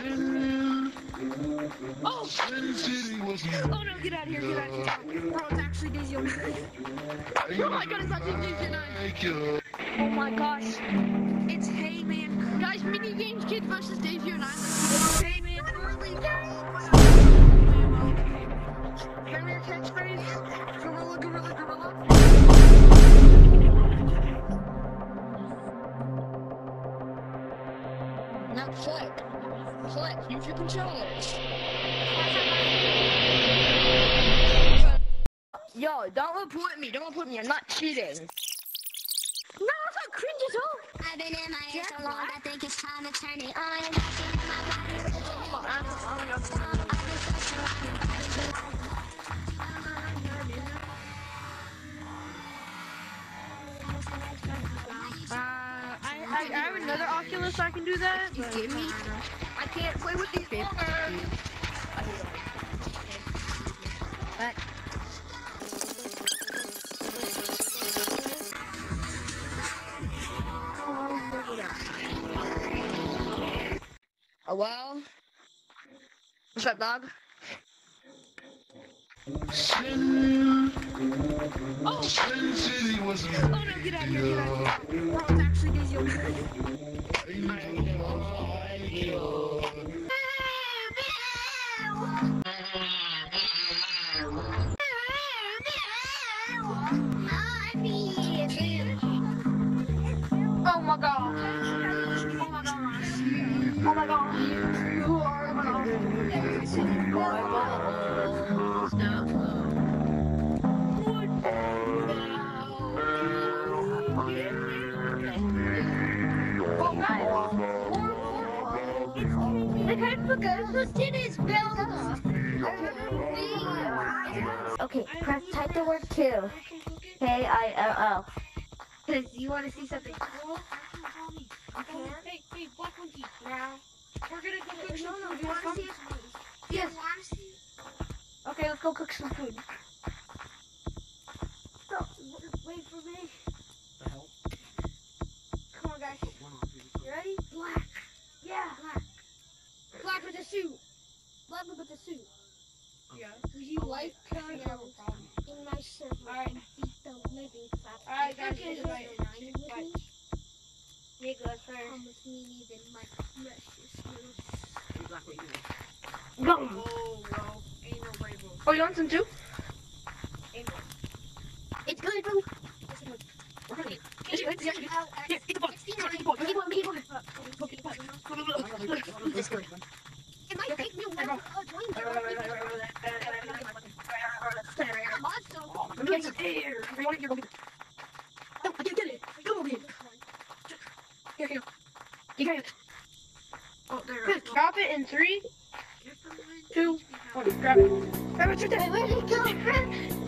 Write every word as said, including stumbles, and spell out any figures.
Oh! Oh no, get out of here, get out of here. Bro, it's actually Daisy oh nine. Oh my god, it's actually Daisy oh nine. Oh my gosh. It's Hey Man. Guys, Minigames Kids versus Daisy oh nine. Hey Man, early game. Remember your catchphrase? Gorilla, gorilla, gorilla. Now click. Click. Use your controllers. Yo, don't report me. Don't report me. I'm not cheating. No, that's not cringe at all. I've been in my head so long, I think it's time to turn it on. Uh, I, I, I have another Oculus I can do that. You give me? I can't play with these people. But oh well. What's up, dog? Oh! Oh no, get out of here, get out of here. Bro, it's actually Daisy oh nine. Oh my god. Oh my gosh. Oh my god. You are my Okay, press type the word two. K I L L. Because you want to see something cool? Okay. Hey, hey, Black Monkey. Now. We're gonna go cook some food. You want to see? Yes. Okay, let's go cook some food. Stop. Wait for me. The hell? Come on, guys. You ready? Black. Yeah. Black. Black with a suit. Black with a suit. Yeah. Would you like killing in my server? Alright. Beat the living crap. Alright, guys. Okay, right. Right. Yeah, go first. Come with me, then my precious little. Go. Oh, bro. Ain't no way, bro. Oh, you want some too? Ain't no. It's good, bro. It's good. We're gonna eat. It's good. It's good. Here, eat the ball. Eat the ball. Eat the ball. Eat the ball. Eat the ball. It's good. It might take me a while to join I'm getting some air. If you want it, here, go get it. No, I can't get it. Come over here. Here, here. You got it. Oh, there. Good. Drop it in three, two, one. Grab it. Grab it. Where did it go?